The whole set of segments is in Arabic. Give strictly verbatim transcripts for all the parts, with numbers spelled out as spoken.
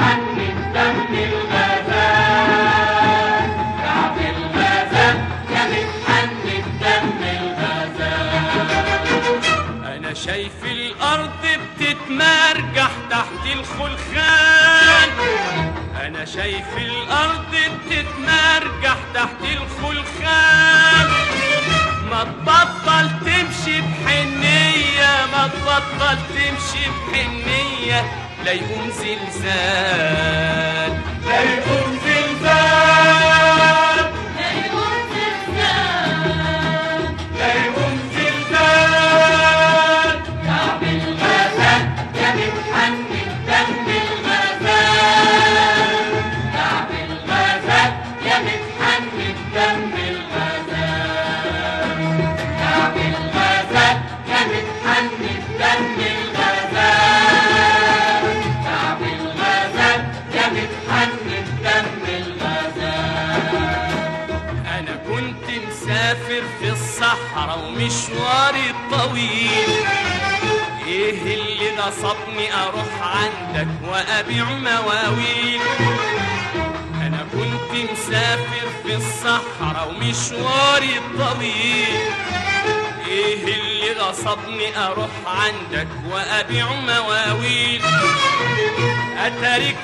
بتحنن دم الغزال، كعب الغزال يا بتحنن دم الغزال. أنا شايف الأرض بتتمرجح تحت الخلخال، أنا شايف الأرض بتتمرجح تحت الخلخال. ما تبطل تمشي بحنية، ما تبطل تمشي بحنية، لا يقوم زلزال، لا يقوم زلزال، لا يقوم زلزال، لا يقوم زلزال. كعب الغزال يا بتحنن دم الغزال، كعب الغزال يا بتحنن دم الغزال، كعب الغزال يا بتحنن دم الغزال، كعب الغزال يا بتحنن دم الغزال. أنا كنت مسافر في الصحراء ومشواري طويل، إيه اللي غصبني أروح عندك وأبيع مواويل. أنا كنت مسافر في الصحراء ومشواري طويل، إيه اللي غصبني أروح عندك وأبيع مواويل. أتاريك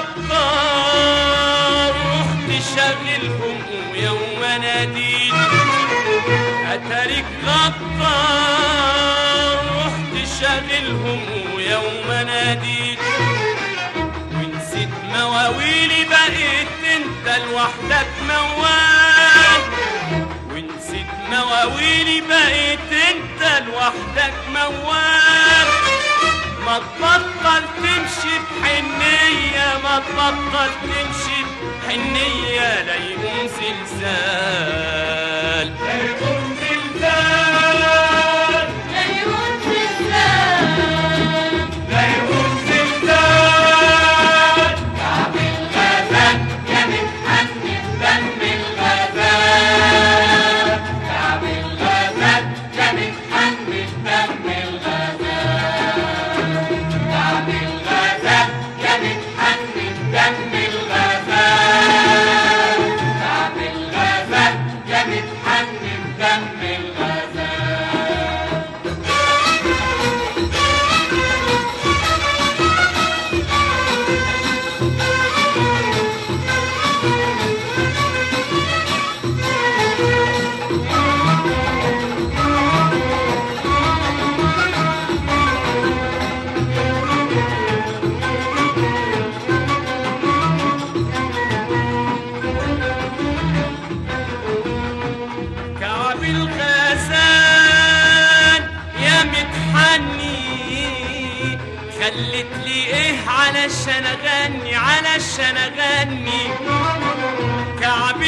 غدار رحت شاغلهم ويوم ناديت، أتاريك غدار رحت شاغلهم ويوم ناديت. ونسيت مواويلي بقيت انت لوحدك موال، ونسيت مواويلي بقيت انت لوحدك موال. ما تبطل تمشي بحنية، ما تبطل تمشي بحنية، لا يقوم زلزال، لا يقوم زلزال، لا يقوم زلزال، لا يقوم زلزال. كعب الغزال يا بتحنن دم الغزال، كعب الغزال يا بتحنن دم الغزال، كعب الغزال يا بتحنن دم الغزال، كعب الغزال يا بتحنن دم الغزال. كعب الغزال يا متحني، خلت لي ايه علشان اغني، علشان اغني. كعب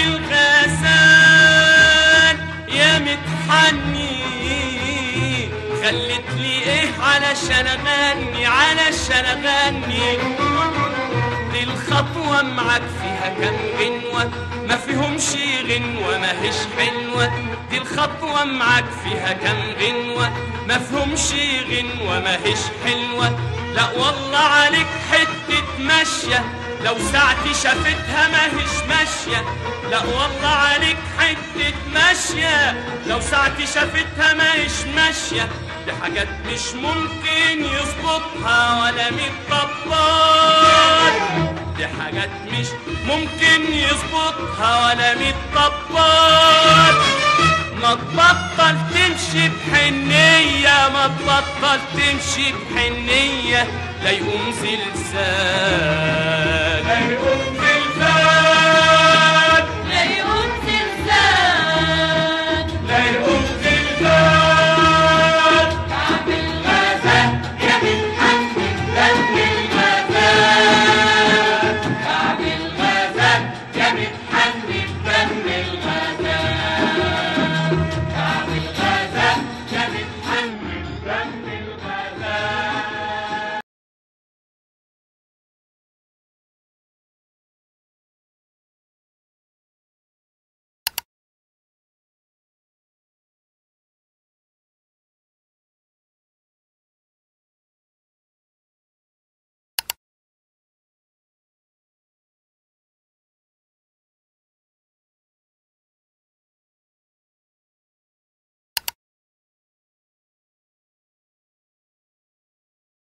الغزال يا متحني، خلت لي ايه علشان اغني، علشان اغني. دي الخطوة معاك فيها كام غنوة، ما فيهمش غنوة ماهيش حلوة. دي الخطوة معاك فيها كام غنوة، ما فيهمش غنوة ماهيش حلوة. لا والله عليك حتة ماشية، لو ساعتي شافتها ماهيش ماشية. لا والله عليك حتة ماشية، لو ساعتي شافتها ماهيش ماشية. دي حاجات مش ممكن يظبطها ولا ميت طبال، دي حاجات مش ممكن يظبطها ولا ميت طبال. ما تبطل تمشي بحنية، ما تبطل تمشي بحنية، لا يقوم زلزال.